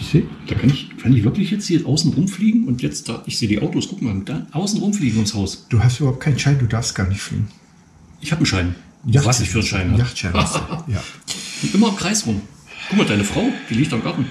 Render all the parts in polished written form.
Da kann ich wirklich jetzt hier außen rumfliegen und jetzt da, ich sehe die Autos, guck mal, da außen rumfliegen ums Haus. Du hast überhaupt keinen Schein, du darfst gar nicht fliegen. Ich habe einen Schein. Was ich für einen Schein habe. Yachtschein hast du, ja. Und immer im Kreis rum. Guck mal, deine Frau, die liegt am Garten.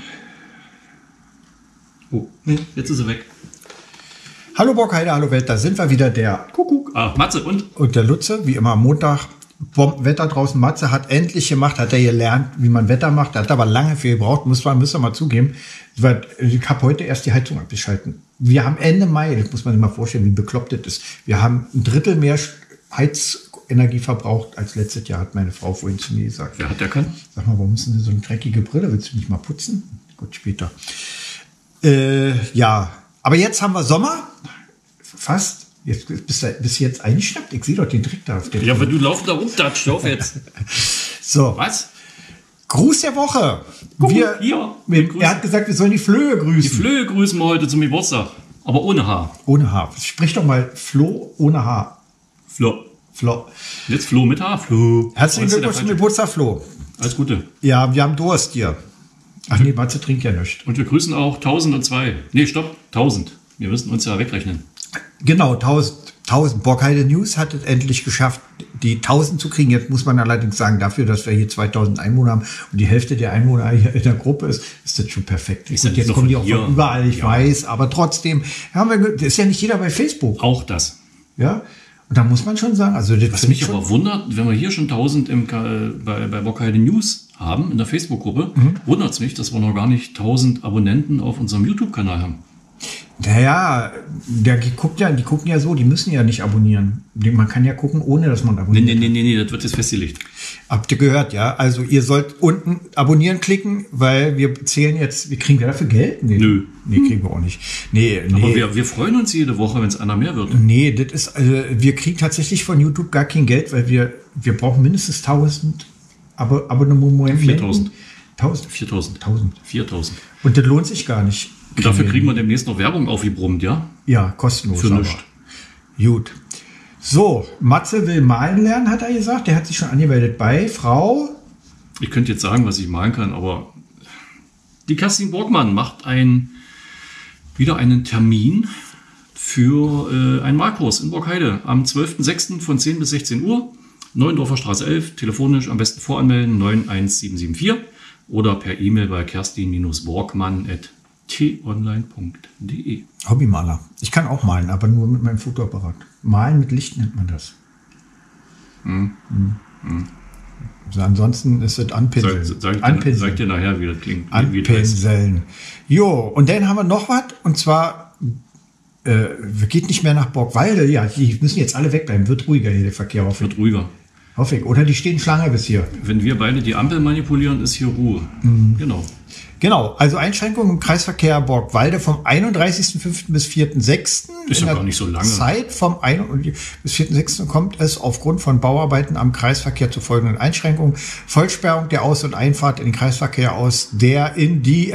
Oh, nee, jetzt ist sie weg. Hallo Borkheide, hallo Welt, da sind wir wieder, der Kuckuck. Matze Und der Lutze, wie immer am Montag. Bombenwetter draußen. Matze hat endlich gemacht, hat er gelernt, wie man Wetter macht. Hat aber lange viel gebraucht, müssen wir mal zugeben. Ich habe heute erst die Heizung abgeschalten. Wir haben Ende Mai, das muss man sich mal vorstellen, wie bekloppt das ist. Wir haben 1/3 mehr Heizenergie verbraucht als letztes Jahr, hat meine Frau vorhin zu mir gesagt. Wer hat der kann? Sag mal, warum müssen Sie so eine dreckige Brille? Willst du nicht mal putzen? Gut, später. Ja, aber jetzt haben wir Sommer. Fast. Jetzt bist du jetzt eingeschnappt? Ich sehe doch den Trick da auf der Ja, wenn du laufend da rumtatscht, auf jetzt. So. Was? Gruß der Woche. Er hat gesagt, wir sollen die Flöhe grüßen. Die Flöhe grüßen wir heute zum Geburtstag. Aber ohne Haar. Ohne Haar. Sprich doch mal Flo ohne Haar. Flo. Jetzt Flo mit Haar. Flo. Herzlichen Glückwunsch zum Geburtstag, Flo. Alles Gute. Ja, wir haben Durst hier. Ach nee, Matze trinkt ja nichts. Und wir grüßen auch 1002. Nee, stopp. 1000. Wir müssen uns ja wegrechnen. Genau, 1000. Borkheide News hat es endlich geschafft, die 1000 zu kriegen. Jetzt muss man allerdings sagen, dafür, dass wir hier 2000 Einwohner haben und die Hälfte der Einwohner hier in der Gruppe ist das schon perfekt. Gut, jetzt kommen die auch von überall, ich weiß, aber trotzdem ist ja nicht jeder bei Facebook. Auch das. Ja, und da muss man schon sagen, also das was mich aber wundert, wenn wir hier schon 1000 bei Borkheide News haben, in der Facebook-Gruppe, wundert es mich, dass wir noch gar nicht 1000 Abonnenten auf unserem YouTube-Kanal haben. Naja, die gucken ja so, die müssen ja nicht abonnieren. Man kann ja gucken, ohne dass man abonniert. Nee, das wird jetzt festgelegt. Habt ihr gehört, ja? Also ihr sollt unten abonnieren klicken, weil wir zählen jetzt, wir kriegen dafür Geld? Nee. Nö. Nee, kriegen wir auch nicht. Nee. Aber wir freuen uns jede Woche, wenn es einer mehr wird. Nee, das ist, wir kriegen tatsächlich von YouTube gar kein Geld, weil wir brauchen mindestens 1000 Abonnementen. 4000. 4000. 4000. Und das lohnt sich gar nicht. Und dafür kriegen wir demnächst noch Werbung aufgebrummt, ja? Ja, kostenlos. Für nichts. Gut. So, Matze will malen lernen, hat er gesagt. Der hat sich schon angemeldet bei Frau. Ich könnte jetzt sagen, was ich malen kann, aber die Kerstin Borgmann macht wieder einen Termin für einen Malkurs in Borkheide am 12.06. von 10 bis 16 Uhr. Neuendorfer Straße 11, telefonisch am besten voranmelden 91774 oder per E-Mail bei kerstin-borgmann@tonline.de. Hobbymaler. Ich kann auch malen, aber nur mit meinem Fotoapparat. Malen mit Licht nennt man das. Also ansonsten ist es Anpinseln. Sag dir nachher, wie das klingt. Anpinseln. Jo, und dann haben wir noch was, und zwar geht nicht mehr nach Borgwalde. Ja, die müssen jetzt alle wegbleiben. Wird ruhiger hier der Verkehr. Wird ruhiger. Hoffe ich. Oder die stehen Schlange bis hier. Wenn wir beide die Ampel manipulieren, ist hier Ruhe. Genau, also Einschränkungen im Kreisverkehr Borgwalde vom 31.05. bis 4.06. Ist ja gar nicht so lange. Zeit vom 1. bis 4.06. kommt es aufgrund von Bauarbeiten am Kreisverkehr zu folgenden Einschränkungen. Vollsperrung der Aus- und Einfahrt in den Kreisverkehr aus der in die,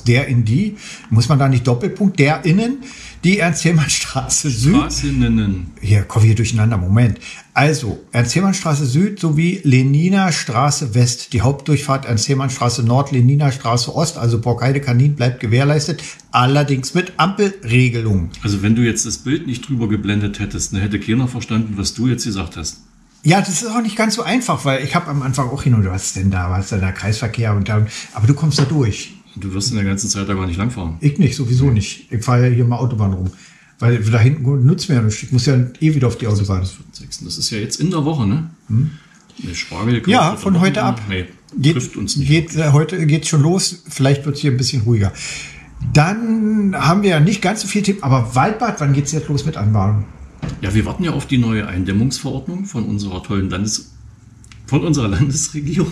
muss man da nicht Doppelpunkt, der innen, die Ernst-Hillmann-Straße Süd. Hier, komm hier durcheinander, Moment. Also, Ernst-Hillmann-Straße Süd sowie Lenina-Straße West. Die Hauptdurchfahrt Ernst-Hillmann-Straße Nord, Lenina-Straße Ost, also Borkheide-Kanin bleibt gewährleistet, allerdings mit Ampelregelung. Also wenn du jetzt das Bild nicht drüber geblendet hättest, dann hätte keiner verstanden, was du jetzt gesagt hast. Ja, das ist auch nicht ganz so einfach, weil ich habe am Anfang auch hin und was denn da, was da Kreisverkehr und da, aber du kommst da durch. Du wirst in der ganzen Zeit da gar nicht langfahren. Ich nicht, sowieso nicht. Ich fahre ja hier mal Autobahn rum. Weil da hinten nutzt mir ja nichts. Ich muss ja wieder auf die Autobahn. Das ist ja jetzt in der Woche, ne? Spargel ja, von heute ab. Nee, trifft uns nicht. Heute geht schon los. Vielleicht wird es hier ein bisschen ruhiger. Dann haben wir ja nicht ganz so viel Tipp, aber Waldbad, wann geht es jetzt los mit Anwarnung? Ja, wir warten ja auf die neue Eindämmungsverordnung von unserer tollen Landesregierung.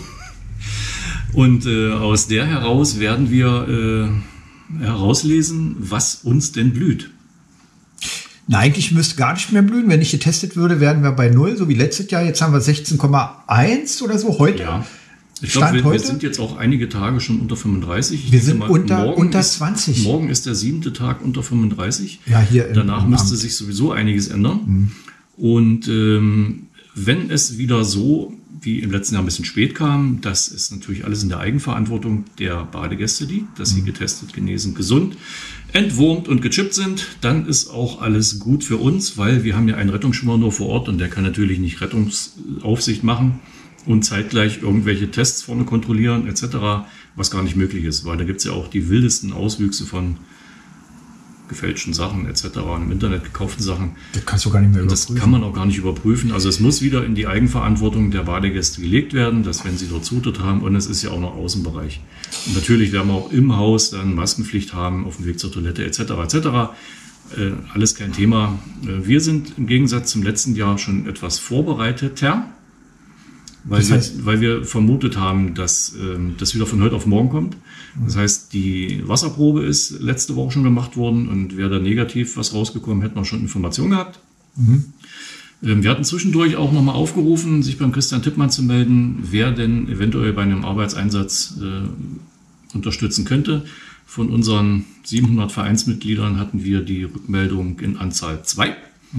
Und aus der heraus werden wir herauslesen, was uns denn blüht. Na, eigentlich müsste gar nicht mehr blühen. Wenn nicht getestet würde, wären wir bei 0, so wie letztes Jahr. Jetzt haben wir 16,1 oder so heute. Ja. Ich glaube, wir sind jetzt auch einige Tage schon unter 35. Wir sind unter 20. Morgen ist der 7. Tag unter 35. Ja, hier danach müsste sich sowieso einiges ändern. Und wenn es wieder so wie im letzten Jahr ein bisschen spät kam. Das ist natürlich alles in der Eigenverantwortung der Badegäste liegt, dass sie getestet, genesen, gesund, entwurmt und gechippt sind. Dann ist auch alles gut für uns, weil wir haben ja einen Rettungsschwimmer nur vor Ort und der kann natürlich nicht Rettungsaufsicht machen und zeitgleich irgendwelche Tests vorne kontrollieren etc., was gar nicht möglich ist, weil da gibt es ja auch die wildesten Auswüchse von gefälschten Sachen etc. und im Internet gekauften Sachen. Das kannst du gar nicht mehr überprüfen. Das kann man auch gar nicht überprüfen. Also es muss wieder in die Eigenverantwortung der Badegäste gelegt werden, dass wenn sie dort Zutritt haben, und es ist ja auch noch Außenbereich. Und natürlich werden wir auch im Haus dann Maskenpflicht haben, auf dem Weg zur Toilette etc. etc. Alles kein Thema. Wir sind im Gegensatz zum letzten Jahr schon etwas vorbereiteter, weil wir vermutet haben, dass das wieder von heute auf morgen kommt. Das heißt, die Wasserprobe ist letzte Woche schon gemacht worden und wäre da negativ was rausgekommen, hätten wir schon Informationen gehabt. Wir hatten zwischendurch auch nochmal aufgerufen, sich beim Christian Tippmann zu melden, wer denn eventuell bei einem Arbeitseinsatz unterstützen könnte. Von unseren 700 Vereinsmitgliedern hatten wir die Rückmeldung in Anzahl 2.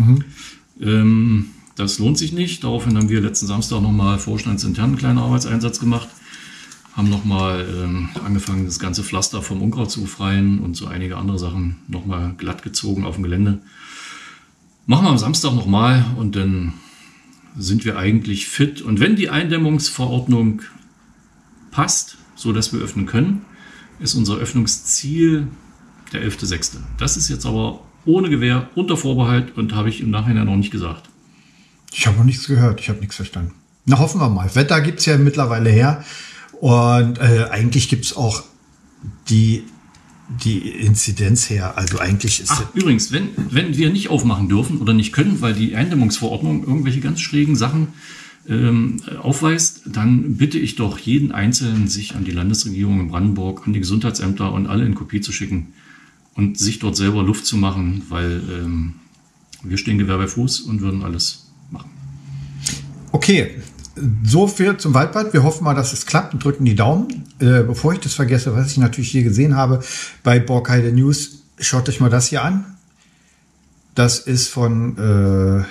Das lohnt sich nicht. Daraufhin haben wir letzten Samstag nochmal vorstandsintern einen kleinen Arbeitseinsatz gemacht. Haben nochmal angefangen, das ganze Pflaster vom Unkraut zu befreien und so einige andere Sachen nochmal glatt gezogen auf dem Gelände. Machen wir am Samstag nochmal und dann sind wir eigentlich fit. Und wenn die Eindämmungsverordnung passt, so dass wir öffnen können, ist unser Öffnungsziel der 11.6. Das ist jetzt aber ohne Gewähr, unter Vorbehalt und habe ich im Nachhinein noch nicht gesagt. Ich habe noch nichts gehört, ich habe nichts verstanden. Na, hoffen wir mal. Wetter gibt es ja mittlerweile her. Und eigentlich gibt es auch die Inzidenz her. Also eigentlich ist übrigens, wenn wir nicht aufmachen dürfen oder nicht können, weil die Eindämmungsverordnung irgendwelche ganz schrägen Sachen aufweist, dann bitte ich doch jeden Einzelnen, sich an die Landesregierung in Brandenburg, an die Gesundheitsämter und alle in Kopie zu schicken und sich dort selber Luft zu machen, weil wir stehen Gewehr bei Fuß und würden alles machen. Okay. So viel zum Waldbad. Wir hoffen mal, dass es klappt und drücken die Daumen. Bevor ich das vergesse, was ich natürlich hier gesehen habe bei Borgheide News, schaut euch mal das hier an. Das ist von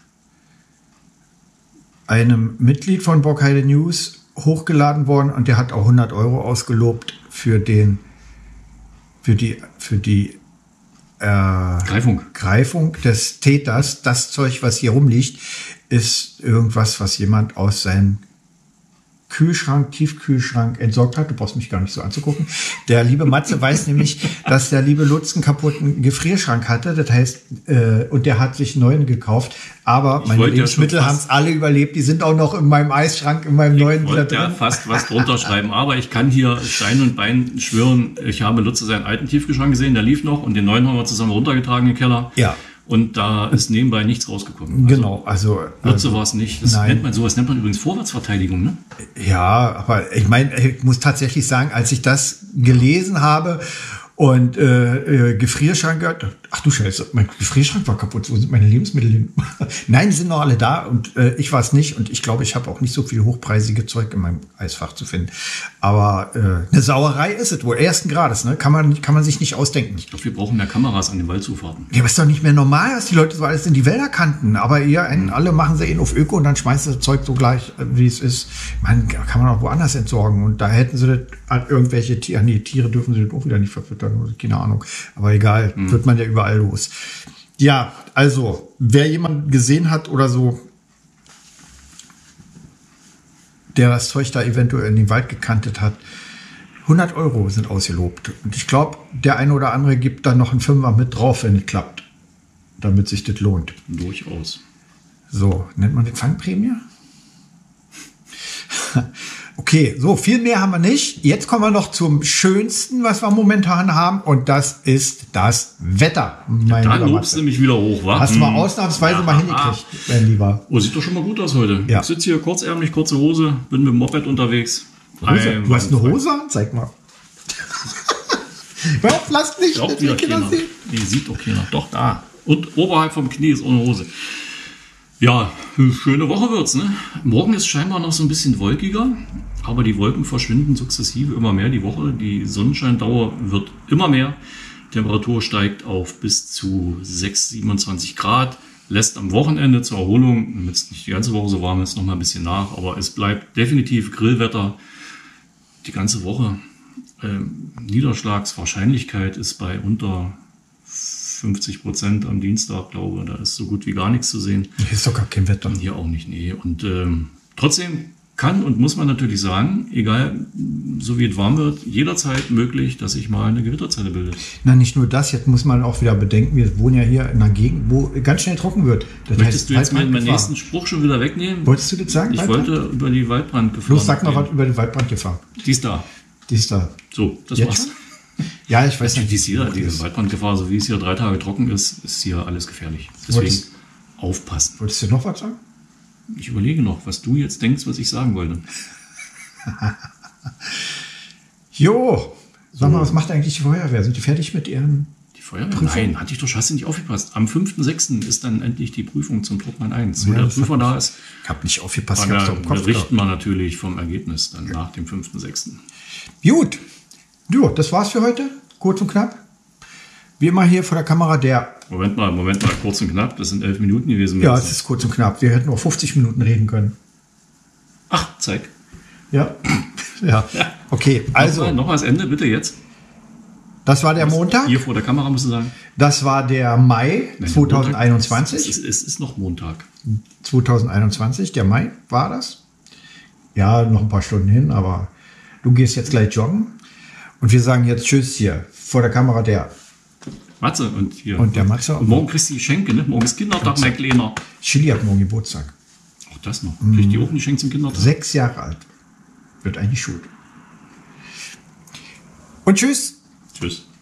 einem Mitglied von Borgheide News hochgeladen worden und der hat auch 100 € ausgelobt für die Greifung des Täters. Das Zeug, was hier rumliegt, ist irgendwas, was jemand aus seinem Tiefkühlschrank entsorgt hat. Du brauchst mich gar nicht so anzugucken. Der liebe Matze weiß nämlich, dass der liebe Lutz einen kaputten Gefrierschrank hatte. Das heißt, und der hat sich einen neuen gekauft. Aber meine Lebensmittel haben es alle überlebt. Die sind auch noch in meinem Eisschrank, in meinem neuen wieder drin. Ich wollte ja fast was drunter schreiben. Aber ich kann hier Stein und Bein schwören, ich habe Lutz seinen alten Tiefkühlschrank gesehen, der lief noch. Und den neuen haben wir zusammen runtergetragen in den Keller. Ja. Und da ist nebenbei nichts rausgekommen. Genau, also Lutze war es nicht. Sowas nennt man übrigens Vorwärtsverteidigung, ne? Ja, aber ich meine, ich muss tatsächlich sagen, als ich das gelesen habe und Gefrierschrank, ach du Scheiße, mein Gefrierschrank war kaputt, wo sind meine Lebensmittel hin? Nein, die sind noch alle da und ich war es nicht und ich glaube, ich habe auch nicht so viel hochpreisige Zeug in meinem Eisfach zu finden. Aber eine Sauerei ist es wohl, ersten Grades, ne? Kann man sich nicht ausdenken. Ich glaube, wir brauchen mehr Kameras an den Waldzufahrten. Ja, aber ist doch nicht mehr normal, dass die Leute so alles in die Wälder kannten. Aber alle machen sie auf Öko und dann schmeißen sie das Zeug so gleich, wie es ist. Man kann man auch woanders entsorgen. Und da hätten sie das an irgendwelche Tiere, die Tiere dürfen sie das auch wieder nicht verfüttern, keine Ahnung. Aber egal, wird man ja überall los. Ja, also, wer jemanden gesehen hat oder so, der das Zeug da eventuell in den Wald gekantet hat, 100 € sind ausgelobt. Und ich glaube, der eine oder andere gibt dann noch einen Fünfer mit drauf, wenn es klappt. Damit sich das lohnt. Durchaus. So, nennt man das Fangprämie? Okay, so, viel mehr haben wir nicht. Jetzt kommen wir noch zum Schönsten, was wir momentan haben. Und das ist das Wetter. Da lobst du mich wieder hoch, wa? Hast du mal ausnahmsweise mal hingekriegt, mein Lieber. Oh, sieht doch schon mal gut aus heute. Ja. Ich sitze hier kurzärmlich, kurze Hose, bin mit dem Moped unterwegs. Du hast eine Hose an? Zeig mal. Lass nicht. Glaubt wieder keiner. Die sieht doch keiner. Doch, da. Und oberhalb vom Knie ist ohne Hose. Ja, schöne Woche wird's, ne? Morgen ist scheinbar noch so ein bisschen wolkiger, aber die Wolken verschwinden sukzessive immer mehr die Woche. Die Sonnenscheindauer wird immer mehr. Temperatur steigt auf bis zu 6, 27 Grad. lässt am Wochenende zur Erholung, damit es nicht die ganze Woche so warm ist, noch mal ein bisschen nach. Aber es bleibt definitiv Grillwetter die ganze Woche. Niederschlagswahrscheinlichkeit ist bei unter 50% am Dienstag, glaube ich. Da ist so gut wie gar nichts zu sehen. Hier ist doch gar kein Wetter. Hier auch nicht, nee. Und trotzdem kann und muss man natürlich sagen, egal, so wie es warm wird, jederzeit möglich, dass sich mal eine Gewitterzelle bildet. Na, nicht nur das, jetzt muss man auch wieder bedenken, wir wohnen ja hier in einer Gegend, wo ganz schnell trocken wird. Das Möchtest du jetzt meinen Waldbrandgefahr. nächsten Spruch schon wieder wegnehmen? Wolltest du das sagen? Ich Waldbrand? wollte über die Waldbrandgefahr. Los, sag mal reden. was über die Waldbrandgefahr. Die ist da. Die ist da. So, das Jetzt war's. schon? Ja, ich weiß nicht. Die ist hier, die Waldbrandgefahr, so wie es hier 3 Tage trocken ist, ist hier alles gefährlich. Deswegen aufpassen. Wolltest du noch was sagen? Ich überlege noch, was du jetzt denkst, was ich sagen wollte. Jo, sag mal, was macht eigentlich die Feuerwehr? Sind die fertig mit ihren... Die Feuerwehr? Prüfung? Nein, hatte ich doch, hast du nicht aufgepasst. Am 5.6. ist dann endlich die Prüfung zum Truppmann 1. Wenn Ja, der das Prüfer hat- da ist, Ich hab nicht aufgepasst, ich dann hab's doch im Kopf berichten wir natürlich vom Ergebnis dann nach dem 5.6. Gut. Jo, das war's für heute. Kurz und knapp. Wie immer hier vor der Kamera der... Moment mal, kurz und knapp. Das sind 11 Minuten gewesen. Ja, es ist kurz und knapp. Wir hätten auch 50 Minuten reden können. Ach, zeig. Ja. Ja. Okay, also, Noch mal das Ende, bitte jetzt. das war der Montag. Hier vor der Kamera musst du sagen. Das war der Mai Nein, 2021. Es ist noch Montag. 2021, der Mai war das. Ja, noch ein paar Stunden hin, aber du gehst jetzt gleich joggen. Und wir sagen jetzt Tschüss hier vor der Kamera der Matze und hier. Und der Matze. Und morgen kriegst du die Geschenke, ne? Morgen ist Kindertag, mein Kleiner. Chili hat morgen Geburtstag. Auch das noch. Kriegt die auch ein Geschenk zum Kindertag? 6 Jahre alt. Wird eigentlich gut. Und tschüss. Tschüss.